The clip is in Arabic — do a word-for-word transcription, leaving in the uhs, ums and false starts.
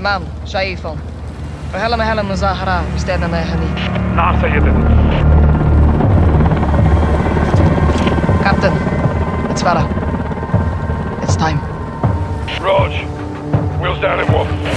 تمام شايفهم. وهلا ما هلا مظاهرة مستعدة ما هنيك. نعم سيدنا. Captain, it's Farah. It's time. Raj, wheels down in one.